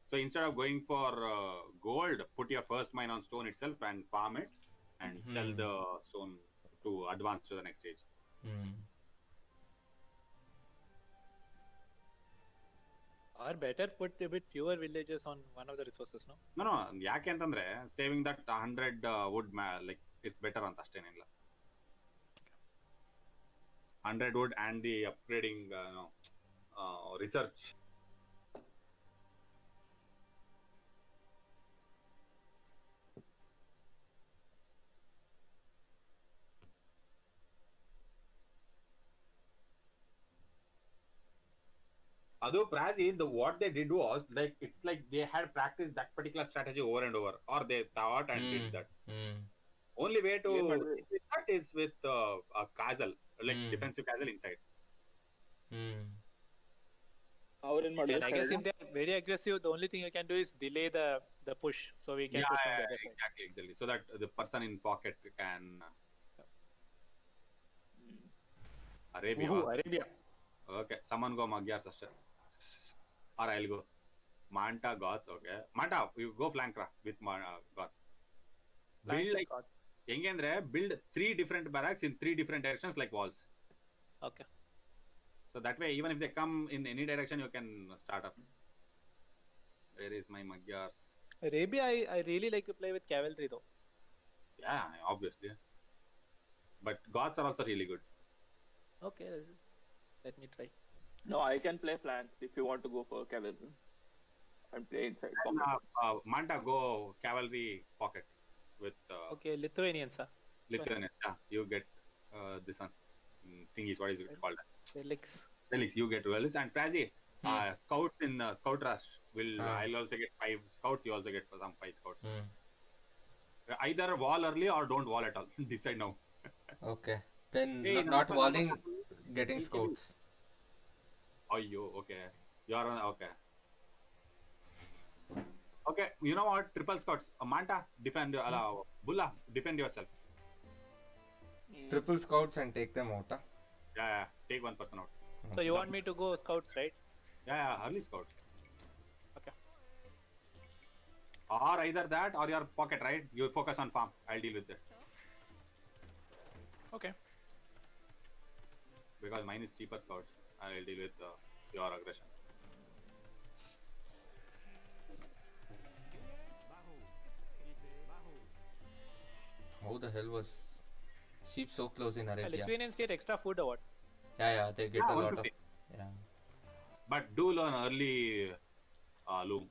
So instead of going for gold, put your first mine on stone itself and farm it, and sell the stone to advance to the next stage. Or better put a bit fewer villages on one of the resources, no? No, ಯಾಕೆ ಅಂತಂದ್ರೆ saving that 100 wood like it's better ಅಂತ ಅಷ್ಟೇನಿಲ್ಲ. 100 wood and the upgrading research. Although Prazi, what they did was like it's like they had practiced that particular strategy over and over, or they thought and did that. Only way to do that is with a castle, like defensive castle inside. And I guess if they are very aggressive, the only thing you can do is delay the push, so we can push from the other side. Exactly. So that the person in pocket can. Arabia. Ooh, Arabia. Okay, someone go Magyars ಅಷ್ಟೇ. Or I'll go. Manta Goths, okay. Manta, you go flank with Goths. Build like ಹೆಂಗೆ ಅಂದ್ರೆ build 3 different barracks in 3 different directions like walls. Okay. So that way, even if they come in any direction, you can start up. Where is my Magyars? Arabia, I really like to play with cavalry though. Yeah, obviously. But Goths are also really good. Okay, let me try. No, I can play flanks if you want to go for cavalry. And play inside. Manta, go cavalry pocket with. Okay, Lithuanians, huh? Lithuanians, yeah. You get this one. Thing is, what is it called? Relics. You get relics. And Prazi, scout in Scout Rush will. I'll also get 5 scouts. You also get some 5 scouts. Either wall early or don't wall at all. Decide now. Okay. Then not walling, getting scouts. Oh, okay. You're on. Okay. Okay, you know what? Triple scouts. Manta, defend. Bulla, defend yourself. Triple scouts and take them out. Yeah, take one person out. So you want me to go scouts, right? Yeah, early scout. Okay. Or either that or your pocket, right? You focus on farm. I'll deal with that. Okay. Because mine is cheaper scouts. I'll deal with your aggression. How the hell was sheep so close in Arabia? Lithuanians get extra food or what? Yeah, they get a lot of. Yeah. But do learn early loom.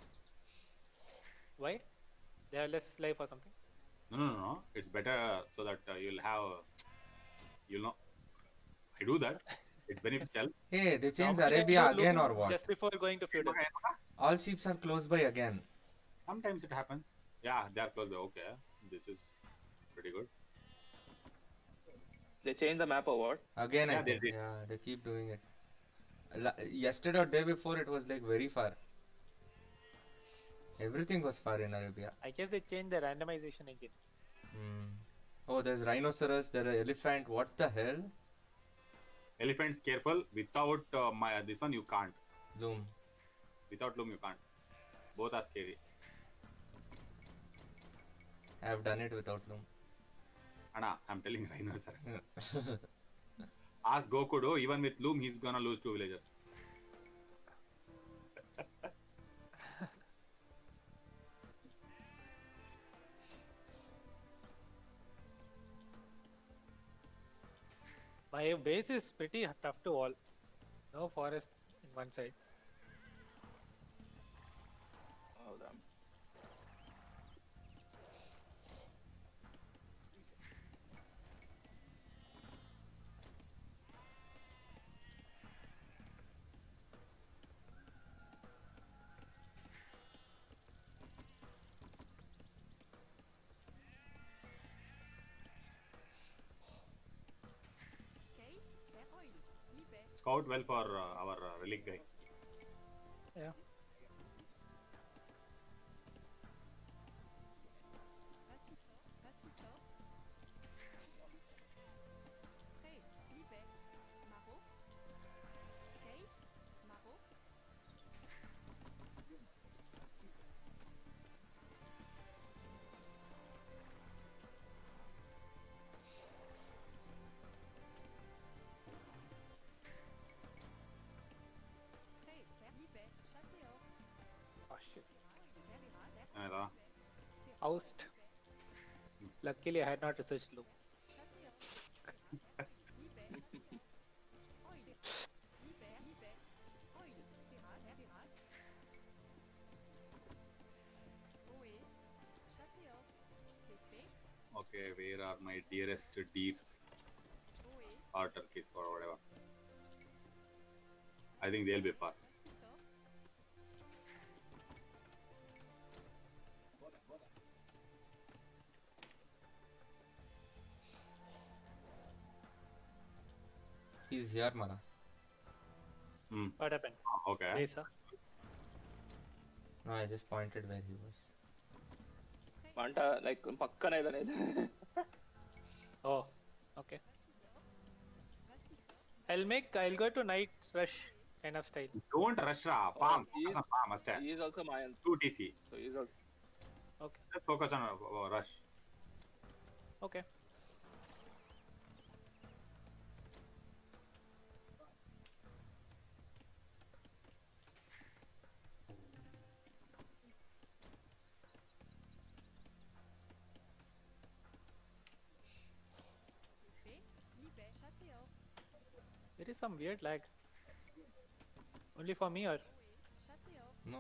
Why? They have less life or something? No. It's better so that you'll have. You'll know. I do that. It's beneficial. Hey, they changed Arabia again or what? Just before going to feudal. All sheep are close by again. Sometimes it happens. Yeah, they are close by. Okay, this is pretty good. They changed the map or what? Again, I think. Yeah, they keep doing it. Yesterday or day before, it was like very far. Everything was far in Arabia. I guess they changed the randomization engine. Oh, there's rhinoceros, there's an elephant. What the hell? Elephants, careful. Without this one, you can't. Loom. Without loom, you can't. Both are scary. I have done it without loom. Anna, I'm telling rhinoceros. Ask Gokudo, even with loom, he's gonna lose 2 villages. My base is pretty tough to wall. No forest in one side. Oh, damn. Scout well for our relic guy. Yeah. ಏನಾಯ್ತಾ? Oust. Luckily, I had not researched loop. Okay, where are my dearest deers or turkeys or whatever? I think they'll be far. He's here, Mala. What happened? Okay. Yes, sir. No, I just pointed where he was. Manta like ಪಕ್ಕನೇ ಇದಾನೆ ಇದು. Oh, okay. I'll go to night rush kind of style. Don't rush, farm. Focus on farm, ಅಷ್ಟೇ. He is also Mayan. 2 TC. So he is also. Okay. Just focus on rush. Okay. There is some weird lag. Only for me or? No.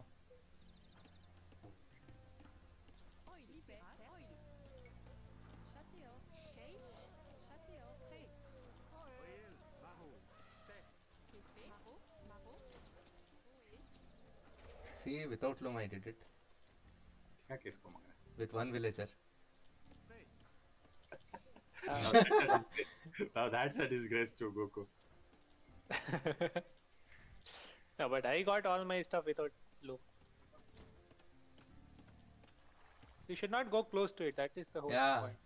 See, without loom I did it. ಯಾಕೆ ಇಸ್ಕೊ ಮಗನೇ? With one villager. Now that's a disgrace to Goku. No, but I got all my stuff without loop. You should not go close to it. That is the whole Yeah. point.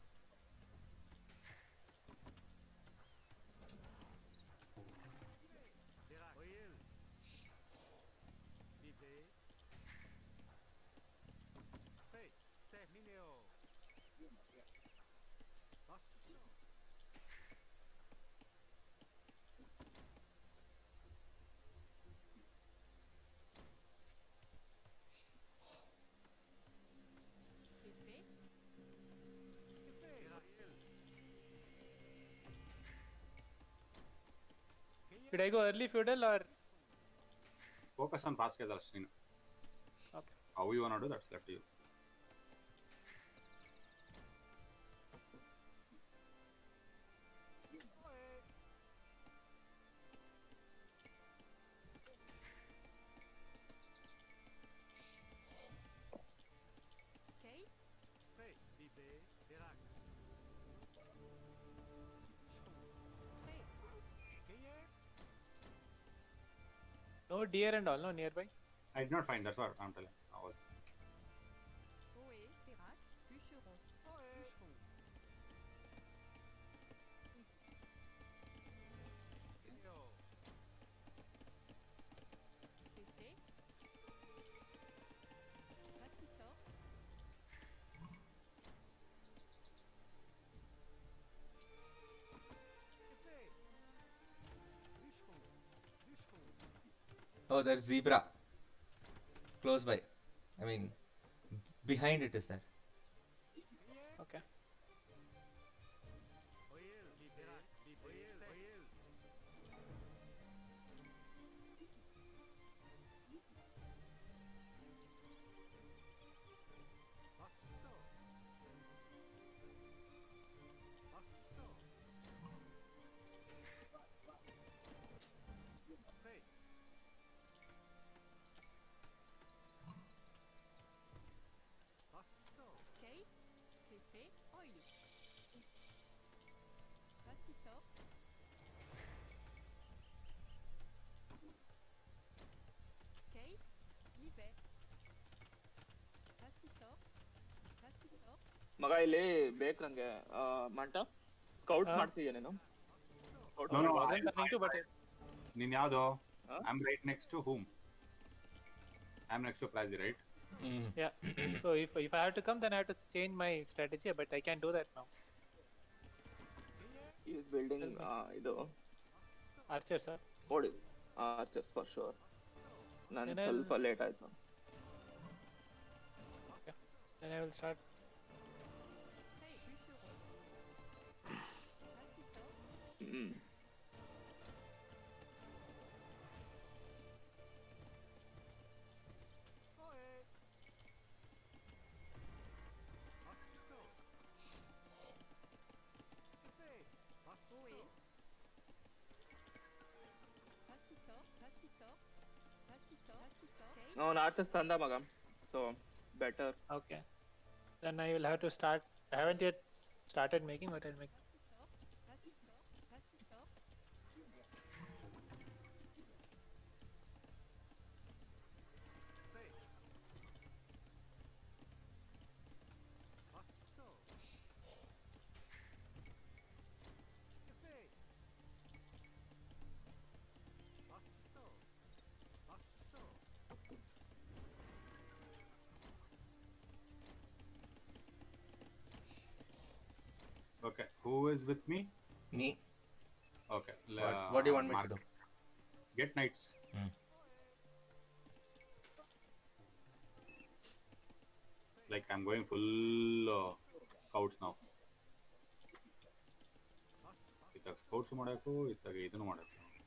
Should I go early feudal or? Focus on fast casual screen. Okay. How you wanna do that's left to you. No deer and all, no nearby. I did not find, that's what I'm telling. Oh, there's zebra. Close by. I mean, behind it is there. Okay. ಮಗ ಇಲ್ಲಿ ಬೇಕು ನಂಗೆ ಮಂಟ scouts ಮಾಡ್ತಿದ್ಯಾ ನೀನು? No, I wasn't planning to, but ನೀನ್ ಯಾವ್ದು? Huh? I'm right next to whom? I'm next to Prazi, right? yeah. So if I have to come, then I have to change my strategy. But I can't do that now. He is building ಇದು Archer, sir. ನೋಡಿ archers for sure. ನಾನು Then I'll- ಸ್ವಲ್ಪ late ಆಯ್ತು. Then I will start. Mm. No, not just Thanda Magam. So better. Okay. Then I will have to start. I haven't yet started making, but I'll make. Okay, who is with me? Me. Okay. What do you want me to do? Get knights. Like I'm going full scouts now. ಇತ್ತಾಗ scouts ಮಾಡಬೇಕು, ಇತ್ತಾಗ ಇದನ್ನು ಮಾಡಬೇಕು.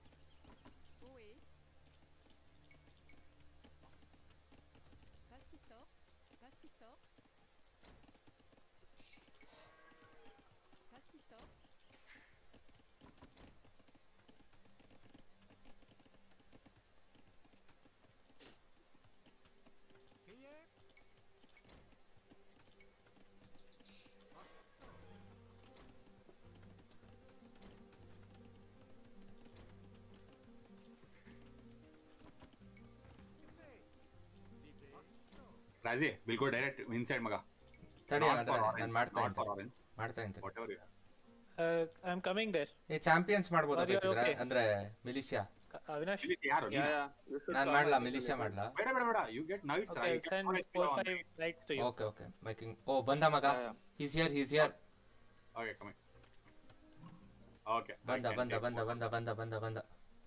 ರಾಜಿ will go direct inside ಮಗ. ತಡಿ ನಾನು ಮಾಡ್ತಾ ಇದ್ದೀನಿ. Whatever you have. I'm coming there. ಈ ಚಾಂಪಿಯನ್ಸ್ ಮಾಡ್ಬೋದಾ ಬೇಕಿದ್ರೆ? ಅಂದ್ರೆ ಮಿಲಿಷಿಯಾ. Avinash. ಯಾರು? Yeah. You should ನಾನು ಮಾಡ್ಲಾ ಮಿಲಿಷಿಯಾ ಮಾಡ್ಲಾ? ಬೇಡ you get knights Okay, right. I'll send 4-5 knights to you. Okay. Making. Oh, ಬಂದ ಮಗ. He's here. Okay, coming. Okay. ಬಂದ.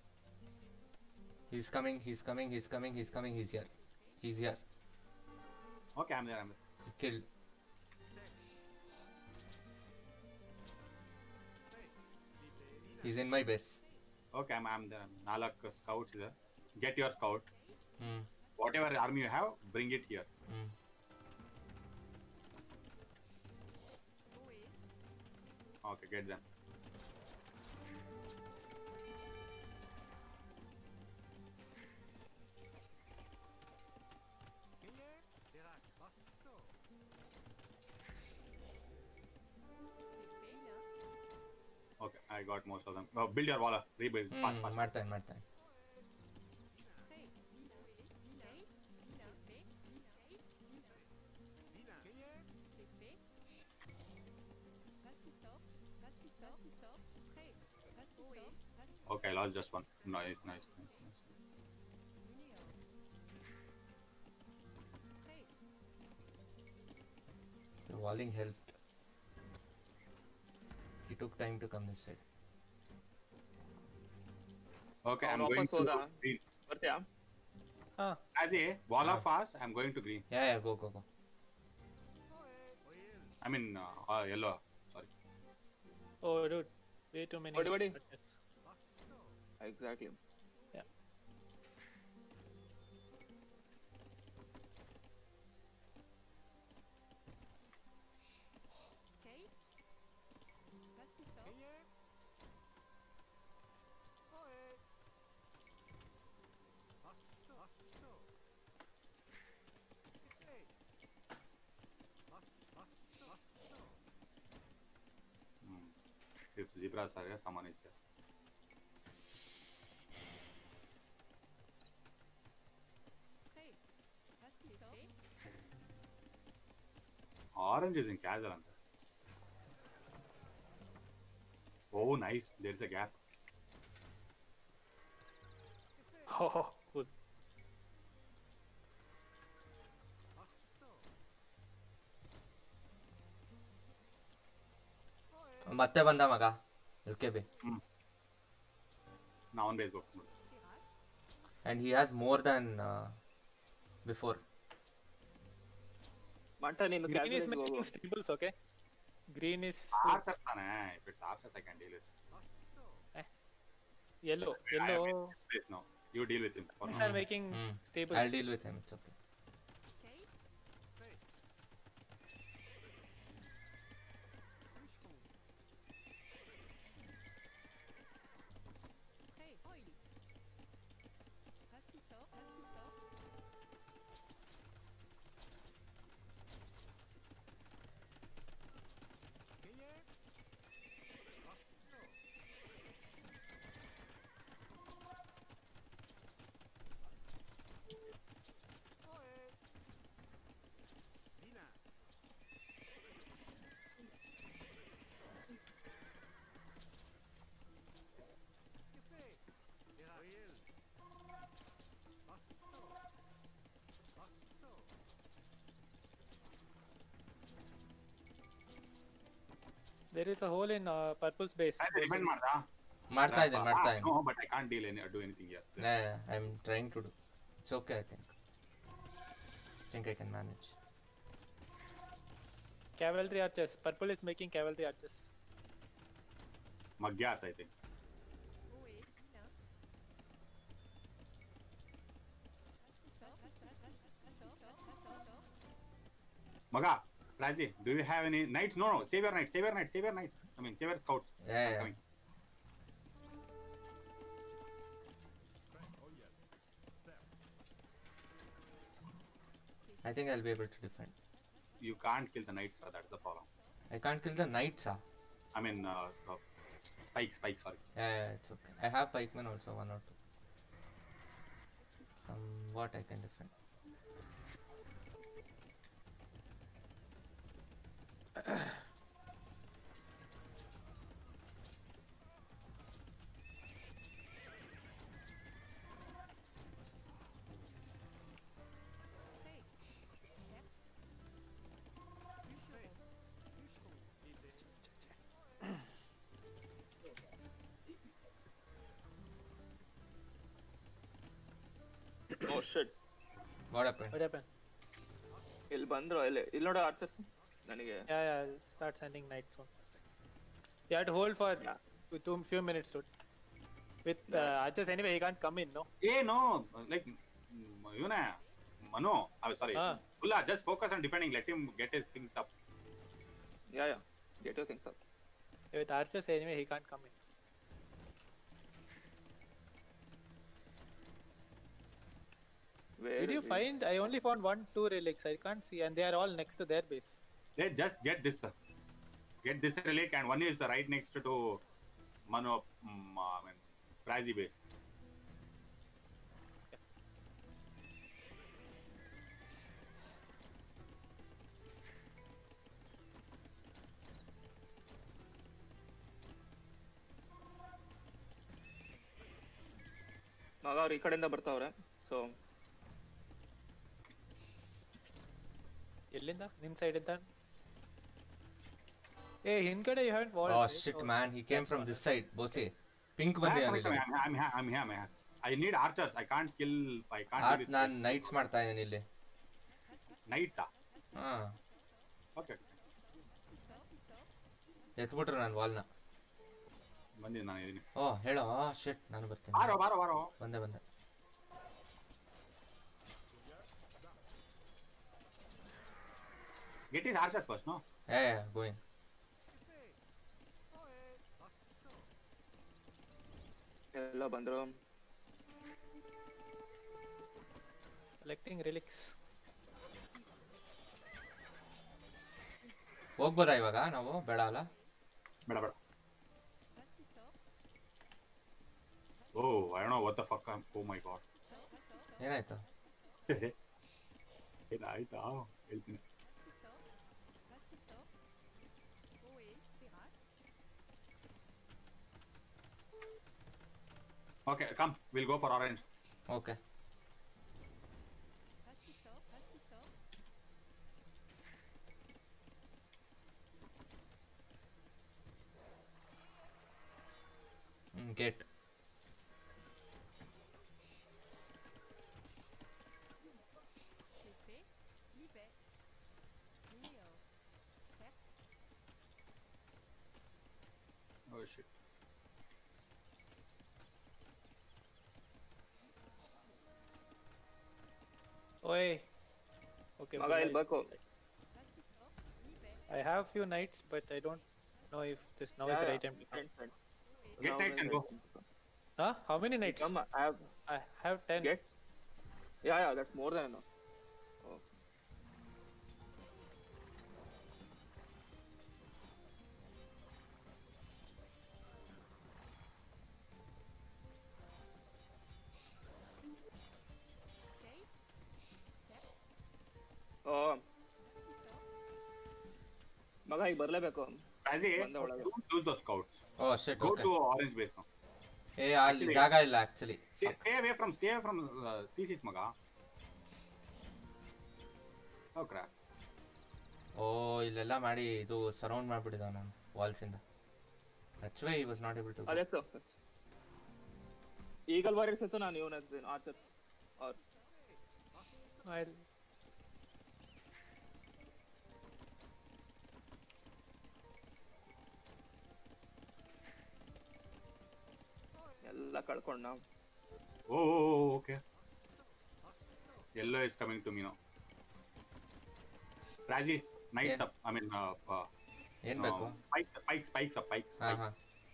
He's coming. He's here. Okay, I'm there. Killed. He's in my base. Okay, I'm there. 4 scouts there. Get your scout. Hmm. Whatever army you have, bring it here. Okay, get them. Okay, I got most of them. Build your wall. Rebuild. Fast. ಮಾಡ್ತಾನೆ. Okay, I lost just one. Nice. The walling helped. He took time to come this side. Okay, I'm going to green. ಬರ್ತೀಯಾ? As a wall of fast, I'm going to green. Yeah, go. I mean, yellow. Sorry. Oh, dude. Way too many. What? budgets. Exactly. Yeah. If zebras are here, someone is here. Orange is in castle. Oh, nice. There's a gap. Oh, good. ಮತ್ತೆ ಬಂದ ಮಗ LKB. Now on base book. And he has more than before. Manta, ನೀನು Green is casual making ಹೋಗು. stables, okay? Green is Archers ತಾನೆ. If it's archers, I can deal with. yellow. I am in this place now. You deal with him. For These now. are making stables. I'll deal with him. It's okay. There is a hole in purple's base. Defend ಮಾಡ್ದಾ? ಮಾಡ್ತಾ ಇದ್ದೀನಿ. No, but I can't do anything here. Yeah, I'm trying to do. It's okay, I think I can manage. Cavalry archers. Purple is making cavalry archers. Magyars, I think. Maga, Razi, do you have any knights? No, save your knights. I mean, save your scouts. Yeah. Coming. I think I'll be able to defend. You can't kill the knights, that's the problem. I can't kill the knights, I mean, spikes, sorry. Yeah, it's okay. I have pikemen also, 1 or 2. Somewhat I can defend. Oh shit. What happened? What happened? ಇಲ್ಲಿ ಬಂದ್ರು ಇಲ್ಲಿ ನೋಡು archers ನನಗೆ. Yeah, start sending knights soon. You have to hold for few minutes, dude. With archers anyway, he can't come in, no? No, like, Mano, sorry. Ulla, just focus on defending, let him get his things up. Yeah, get your things up. With archers anyway, he can't come in. Where Did you find? I only found 1-2 relics. I can't see, and they are all next to their base. They just get this relic, and one is right next to Mano, Prazi base. ಮಗ ಅವ್ರು ಈ ಕಡೆಯಿಂದ ಬರ್ತಾವ್ರೆ. So ಎಲ್ಲಿಂದ ನಿನ್ side ಇದ್ದ? ಹಿಂದ್ಗಡೆ you haven't walled. Oh shit, man, he came from this side. Bossy, pink ಬಂದಿ ಅಲ್ಲಿ. I'm here. I need archers. I can't kill. ನಾನು knights ಮಾಡ್ತಾ ಇದ್ದೀನಿ ಇಲ್ಲಿ. Knights ಹಾ. Okay. ಎತ್ಬಿಟ್ರು ನಾನು ವಾಲ್ನ. ಬಂದಿ ನಾನು ಇದೀನಿ. ಹೇಳೋ. ಶಿಟ್, ನಾನು ಬರ್ತೀನಿ. ಬಾರೋ. ಬಂದೆ. Get his archers first, no? Yeah, going. ಎಲ್ಲ ಬಂದ್ರು. Collecting relics. ಹೋಗ್ಬೋದಾ ಇವಾಗ ನಾವು? ಬೇಡ ಅಲ್ಲ? ಬೇಡ. Oh, I don't know what the fuck. Oh my god. ಏನಾಯ್ತು? ಏನಾಯ್ತಾ? ಹೇಳ್ತೀನಿ. Okay, come. We'll go for orange. Okay. Get. shit. Oi. Okay, Maga Bulla ಇಲ್ಲಿ is ಬೇಕು. good. I have few knights, but I don't know if this now is Yeah, the yeah. right time to come. Send. Get Now knights is and right go. time to come. Huh? How many knights? Come, I have 10. get. Yeah, that's more than enough. Oh. Oh. ಮಗ ಈಗ ಬರ್ಲೇಬೇಕು. Razi, ಬಂದೆ ಒಳಗೆ. don't lose those scouts. Oh shit, Go okay. to orange base now. ಏ ಅಲ್ಲಿ Actually- ಜಾಗ ಇಲ್ಲ actually. Stay away from thesis, maga. Oh crap. ಓ ಇಲ್ಲೆಲ್ಲ ಮಾಡಿ ಇದು ಸರೌಂಡ್ ಮಾಡ್ಬಿಟ್ಟಿದ್ದಾವ ನಾನು ವಾಲ್ಸ್ ಇಂದ. That's why he was not able to. ಅದೆಷ್ಟು ಈಗಲ್ ವಾರಿಯರ್ಸ್ ಇತ್ತು ನಾನು ಇವನ ಆರ್ಚರ್ ಆರ್ I'll... ಎಲ್ಲ ಕಳ್ಕೊಂಡ್ ನಾವು. Oh, okay. Yellow is coming to me now. Razi, knights Yeah. up. I mean, ಏನ್ ಬೇಕು? Pikes up. Uh-huh.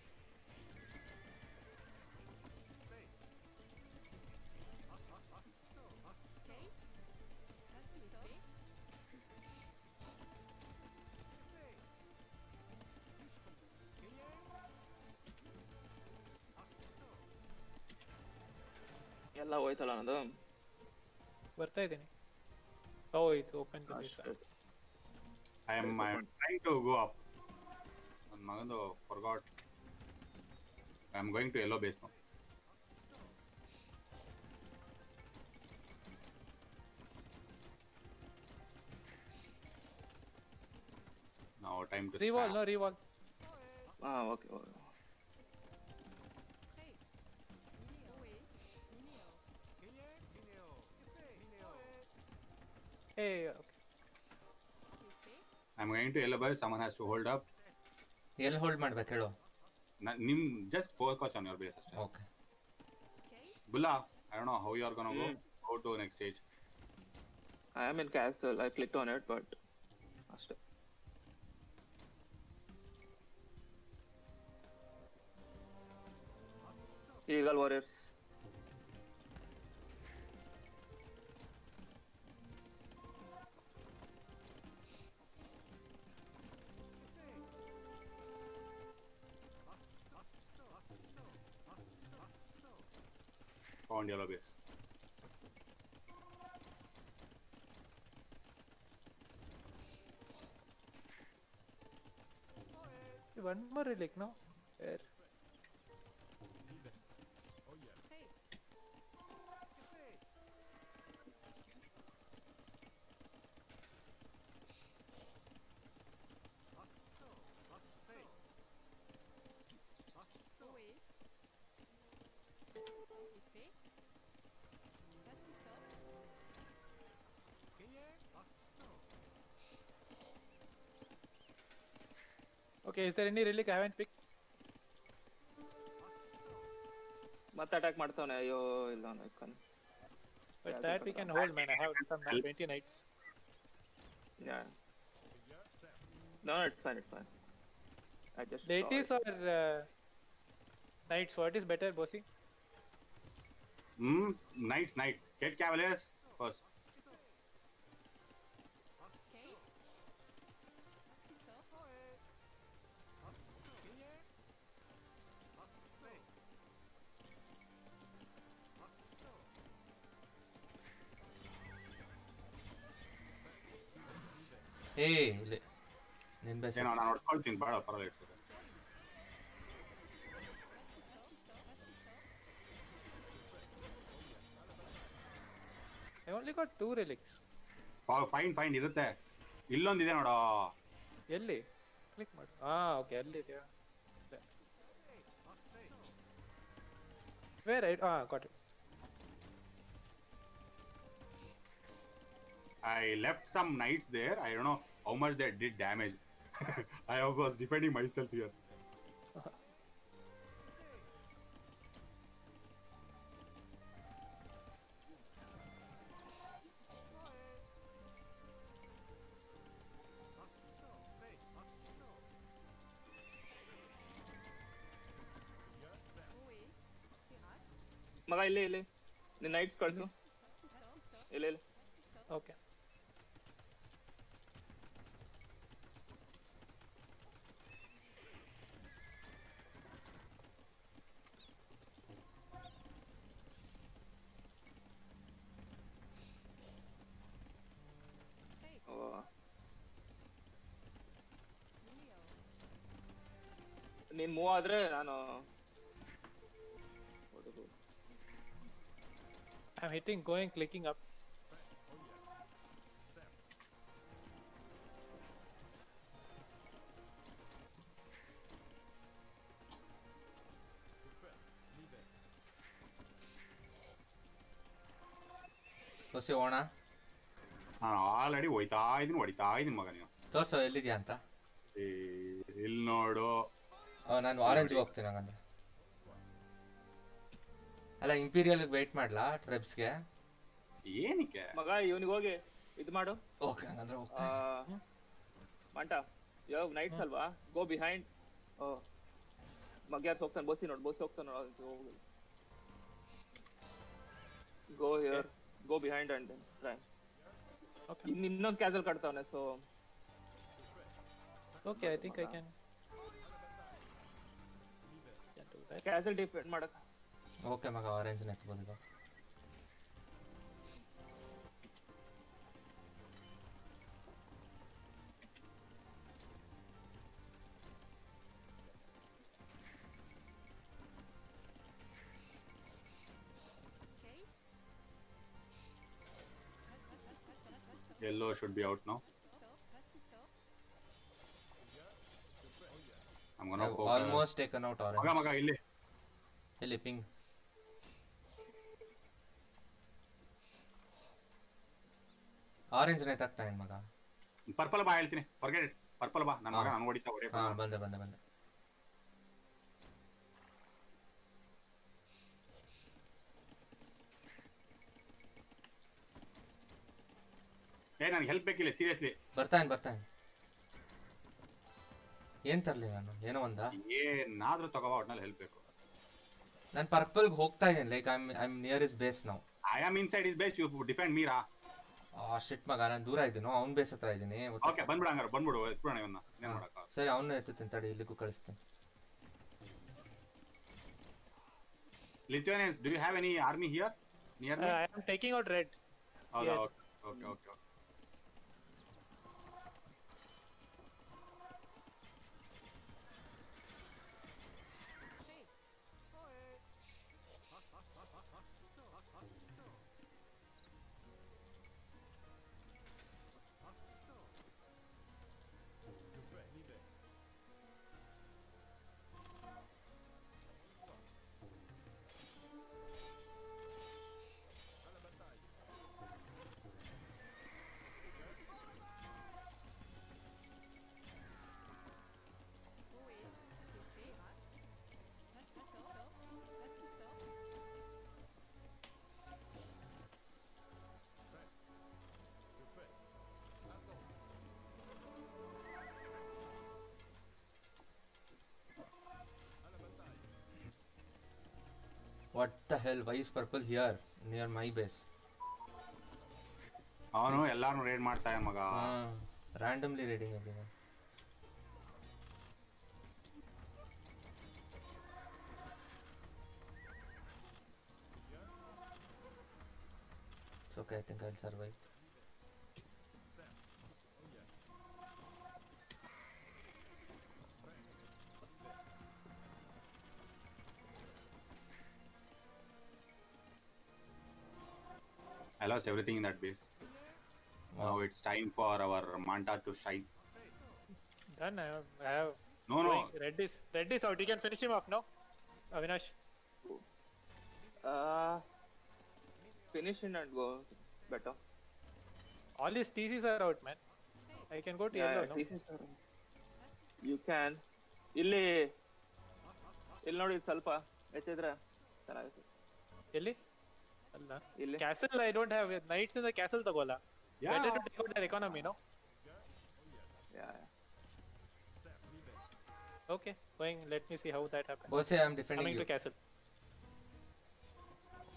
ಎಲ್ಲ ಹೋಯ್ತಲ್ಲ ಅನ್ನೋದು. ಬರ್ತಾ ಇದ್ದೀನಿ. Oh, it's open to this side. I am trying to go up. Magando forgot. I am going to yellow base now. Now time to Revolve, spam. no revolve. ಹಾ okay. Hey, okay. I am going to yellow base. Someone has to hold up. ಎಲ್ಲಿ hold ಮಾಡ್ಬೇಕು ಹೇಳು. Nim just focus on your base. Okay. Bulla, I don't know how you are gonna go. Go to next stage. I am in castle. I clicked on it, but ಅಷ್ಟೇ. Eagle warriors. Found yellow base. One more relic, no? Where? Okay, is there any relic I haven't picked? ಮತ್ತೆ attack ಮಾಡ್ತಾವನೆ. ಅಯ್ಯೋ ಇಲ್ಲ ನಾನು. But Yeah, that we can hold, man. I have some 20 knights. Yeah. No, it's fine. I just Deities or knights? What is better, bossy? Knights. Get cavaliers first. ಏ ಇಲ್ಲಿ ನಿನ್ base. ಏನೋ ನಾನು ಹೊಡ್ಸ್ಕೊಳ್ತೀನಿ ಬೇಡ ಪರವಾಗಿಲ್ಲ it's okay. I only got 2 relics. Fine ಇರುತ್ತೆ. ಇಲ್ಲೊಂದಿದೆ ನೋಡೋ. ಎಲ್ಲಿ? Click ಮಾಡು. Okay, ಅಲ್ಲಿ ಇದೆಯಾ? Where? Got it. I left some knights there. I don't know how much they did damage. I was defending myself here. ಮಗ ಇಲ್ಲಿ ನಿನ್ನ ನೈಟ್ಸ್ ಕಳ್ಸು ಇಲ್ಲಿ Okay. ನೀನ್ ಮೂವ್ ಆದ್ರೆ ನಾನು I'm hitting, going, clicking up. ತೋರ್ಸಿ ಹೋಗೋಣ. ನಾನು ಆಲ್ರೆಡಿ ಹೊಡಿತಾ ಇದೀನಿ ಮಗ ನೀವು. ತೋರ್ಸು ಎಲ್ಲಿದ್ಯಾ ಅಂತ. ಇಲ್ಲಿ ನೋಡು. ನಾನು ಆರೆಂಜ್ ಹೋಗ್ತೀನಿ ಹಂಗಂದ್ರೆ. ಅಲ್ಲ ಇಂಪೀರಿಯಲ್ ವೇಟ್ ಮಾಡ್ಲಾ ಟ್ರೆಬ್ಸ್ಗೆ? ಏನಕ್ಕೆ ಮಗ ಇವನಿಗೆ ಹೋಗಿ ಇದು ಮಾಡು. ಓಕೆ ಹಂಗಂದ್ರೆ ಹೋಗ್ತೀನಿ. ಮಂಟ ಇವಾಗ ನೈಟ್ಸ್ ಅಲ್ವಾ, ಗೋ ಬಿಹೈಂಡ್. ಮಗ್ಯಾರ್ಸ್ ಹೋಗ್ತಾನೆ, ಬಸ್ಸಿ ಹೋಗ್ತಾನೆ. Go here, go behind and try. Okay. ಇನ್ನೊಂದು ಕ್ಯಾಸಲ್ ಕಟ್ತಾವನೆ. So Okay, I think I can do that. Castle defend ಮಾಡಕ್. ಓಕೆ ಮಗ ಆರೆಂಜ್ ಎತ್ಬೋದು ಇವಾಗ. Yellow should be out now. I'm gonna focus. Almost taken out orange. ಮಗ ಇಲ್ಲಿ ping. Orange ನೇತಾಕ್ತಾ ಏನ್ ಮಗ. ಪರ್ಪಲ್ ಬಾ ಹೇಳ್ತೀನಿ. Forget it. ಪರ್ಪಲ್ ಬಾ. ನನ್ನ ಮಗ ನಾನು ಹೊಡಿತಾ ಬಂದೆ. ನನಗೆ ಹೆಲ್ಪ್ ಬೇಕಿಲ್ಲ ಸೀರಿಯಸ್ಲಿ. ಬರ್ತಾನೆ. ಏನ್ ತರ್ಲಿ ನಾನು? ಏನೋ ಏನಾದ್ರೂ ತಗೋವಾ, ಒಟ್ನಲ್ಲಿ ಹೆಲ್ಪ್ ಬೇಕು. ನಾನು ಪರ್ಪಲ್ಗೆ ಹೋಗ್ತಾ ಇದ್ದೀನಿ. Like I am near is base now. I am inside is base. You defend Meera. Shit ಮಗ, ನಾನು ದೂರ ಇದ್ದೀನೋ ಅವ್ನ ಬೇಸ್ ಹತ್ರ ಇದ್ದೀನಿ. ಓಕೆ ಬಂದ್ಬಿಡು ಹಂಗಾರೆ, ಬಂದ್ಬಿಡು ಎತ್ಬಿಡೋಣ ಇವನ್ನ. ಏನು ಮಾಡಕ್ಕ. ಸರಿ ಅವನ್ನ ಎತ್ತುತ್ತೀನಿ ತಡಿ, ಇಲ್ಲಿಗೂ ಕಳಿಸ್ತೀನಿ. Lithuanians, do you have any army here near me? I am taking out red. Okay. What the hell? Why is purple here near my base? ಅವನು ಎಲ್ಲಾರನ್ನು ರೇಡ್ ಮಾಡ್ತಾ ಇದ್ದಾನೆ ಮಗ. Randomly raiding everyone. It's okay, I think I'll survive. I lost everything in that base. Now it's time for our Manta to shine. Done. I have. No. Red is out. You can finish him off, no? Avinash. Finish in and go better. All these TCs are out, man. I can go to yellow, no? TCs are out. You can. ಇಲ್ಲಿ ನೋಡಿ ಸ್ವಲ್ಪ ಎತ್ತಿದ್ರೆ ಚೆನ್ನಾಗಿರುತ್ತೆ. ಎಲ್ಲಿ? ಅಲ್ಲ. ಇಲ್ಲಿ. Castle I don't have. Knights in the castle ತಗೋಲ್ಲ. Yeah. Better to take out their economy, no? Yeah. Okay. Going. Let me see how that happens. Bose, I'm defending Coming you. to castle.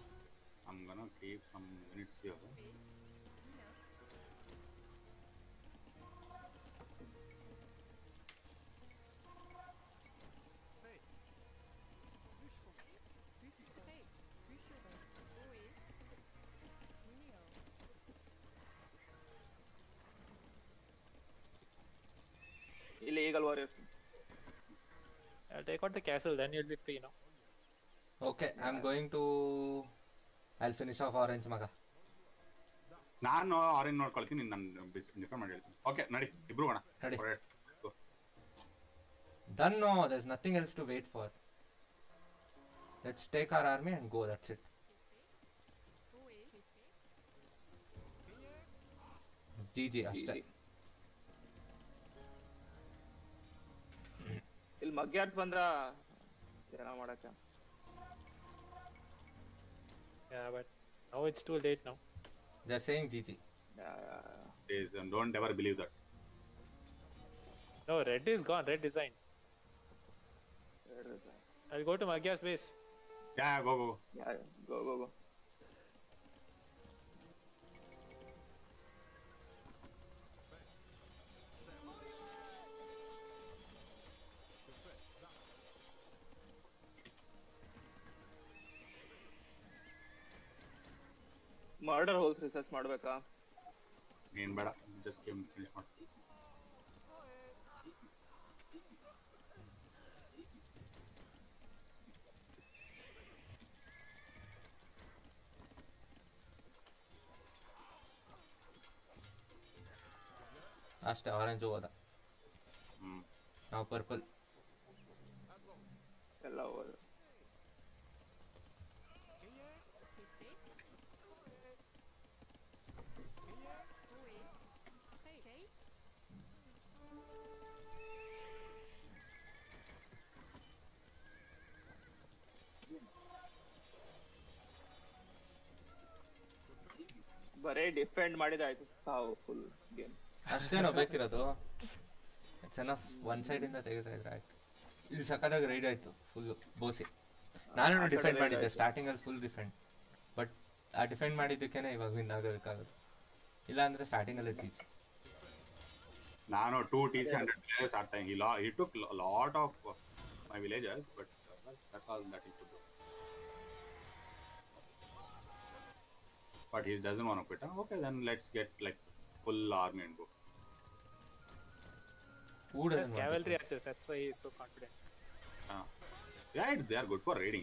I'm gonna keep some units here. Illegal warriors. I'll take out the castle, then you'll be free now. Okay, I'm going to. I'll finish off orange maga. ನಾನು orange ನೋಡ್ಕೊಳ್ತೀನಿ, ನಾನು defer ಮಾಡಿ ಹೇಳ್ತೀನಿ. Okay ನಡಿ ಇಬ್ರು ಹೋಗೋಣ. ನಡಿ. Alright, let's go. Done. No, there's nothing else to wait for. Let's take our army and go. That's it. It's GG ಅಷ್ಟೇ. ಇಲ್ಲಿ ಮಗ್ಯಾರ್ಸ್ ಬಂದ್ರ ಏನ ಮಾಡಕ್ಕೆ. Yeah, but now it's too late now. They're saying GG. Please, don't ever believe that. No, red is gone. Red design. I'll go to Magyar's base. Yeah, go. Yeah, go. Murder holes research ಮಾಡ್ಬೇಕಾ? ಏನ್ ಬೇಡ, just game finish ಮಾಡಿ. ಅಷ್ಟೇ, orange ಹೋದ. ನಾವು purple ಎಲ್ಲ ಹೋದ. ಬರೇ ಡಿಫೆಂಡ್ ಮಾಡಿದಾಯ್ತು ಸಾವು ಫುಲ್ ಗೇಮ್. ಅಷ್ಟೇನೋ ಬೇಕಿರೋದು. It's enough. ಒನ್ ಸೈಡ್ ಇಂದ ತೆಗೆದ್ರೆ ಆಯ್ತು. ಇಲ್ಲಿ ಸಕ್ಕದಾಗ ರೈಡ್ ಆಯ್ತು ಫುಲ್ ಬೋಸಿ. ನಾನು ಡಿಫೆಂಡ್ ಮಾಡಿದ್ದೆ ಸ್ಟಾರ್ಟಿಂಗ್ ಅಲ್ಲಿ ಫುಲ್ ಡಿಫೆಂಡ್, ಬಟ್ ಆ ಡಿಫೆಂಡ್ ಮಾಡಿದ್ದಕ್ಕೇನೆ ಇವಾಗ ವಿನ್ ಆಗೋದಕ್ಕಾಗೋದು. ಇಲ್ಲ ಅಂದ್ರೆ ಸ್ಟಾರ್ಟಿಂಗ್ ಅಲ್ಲೇ ಚೀಸ್. ನಾನು 2 TC100 players ಆಡ್ತಾ ಇಲ್ಲ. He took a lot of my villagers, but that's all that he could do. But he doesn't want to quit. Okay, then let's get like full army and go. Who He has doesn't want cavalry to? archers. That's why he's so confident. Yeah, they are good for raiding.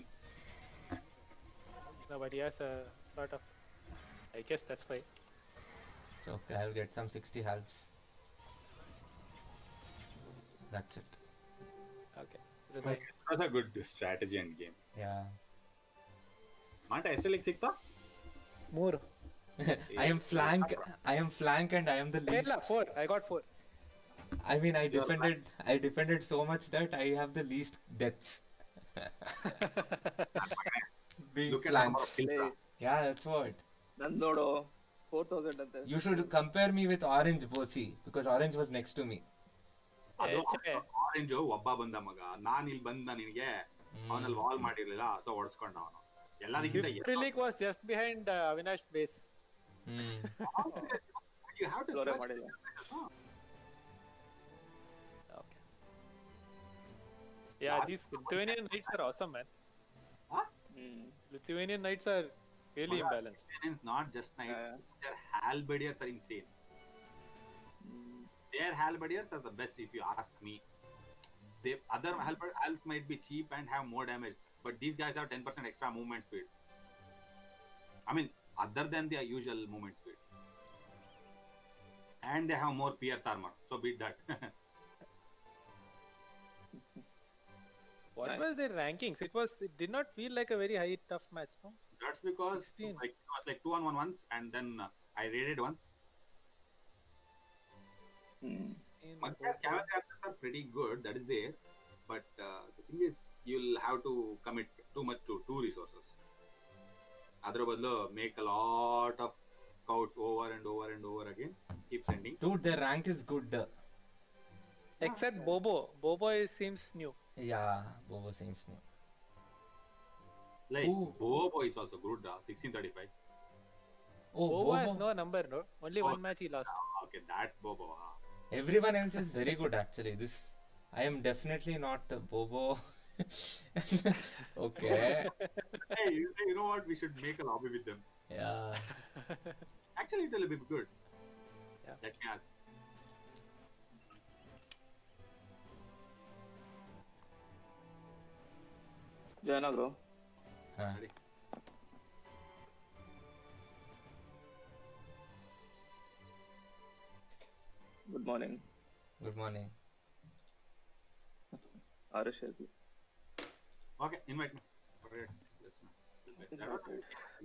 No, but he has a sort of. I guess that's why. So, okay, I'll get some 60 halves. That's it. Okay. Resign. It was a good strategy and game. Yeah. Manta ಎಷ್ಟೆಲ್ಲಿಗೆ ಸಿಕ್ತಾ? 3. I am flank and I am the least. 4. I got 4. I mean, I defended so much that I have the least deaths. Being Look at the number flanked. of kills. Yeah, that's what. ನಂದ್ ನೋಡು 4000 ಅಂತ. You should compare me with Orange Bossy because Orange was next to me. ಅದು ಛೆ. Orange ಒಬ್ಬ ಬಂದ ಮಗ, ನಾನ್ ಇಲ್ಲಿ ಬಂದ ನಿನಗೆ ಅವನಲ್ಲಿ ವಾಲ್ ಮಾಡಿರ್ಲಿಲ್ಲ, ಸೊ ಹೊಡ್ಸ್ಕೊಂಡ ಅವನು. ಎಲ್ಲದಕ್ಕಿಂತ Relic was just behind Avinash's base. you have to Flora search. ಮಾಡಿಲ್ಲ. Okay. Yeah, these Lithuanian knights are awesome, man. Lithuanian knights are really imbalanced. It's not just knights, their halberdiers are insane. Their halberdiers are the best if you ask me. They other halberds might be cheap and have more damage, but these guys have 10% extra movement speed. I mean, other than their usual movement speed, and they have more pierce armor, so beat that. What Nice. was their rankings? It did not feel like a very high tough match, no? That's because 16. like, it was like 2-on-1 once, and then I raided once. Magyar's cavalry archers are pretty good, that is there, but the thing is, you'll have to commit too much to 2 resources. Adra badlu make a lot of scouts over and over and over again. Keep sending. Dude, their rank is good. Except Bobo. Bobo seems new. Yeah, Bobo seems new. Like Ooh. Bobo is also good. 1635. Oh, Bobo has Bobo. no number, no. Only Oh. one match he lost. Okay, that Bobo. Everyone else is very good actually. This I am definitely not a Bobo. Okay. Hey, you know what? We should make a lobby with them. Yeah. Actually, it will be good. Yeah. Let me ask. Join bro. Ready? Good morning. Good morning. Arish Shetty. Okay, invite me. Alright, listen.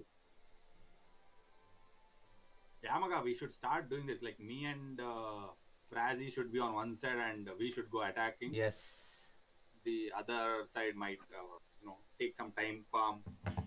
Yamaga, we should start doing this. Like me and Brazzy should be on one side, and we should go attacking. Yes. The other side might, take some time, farm,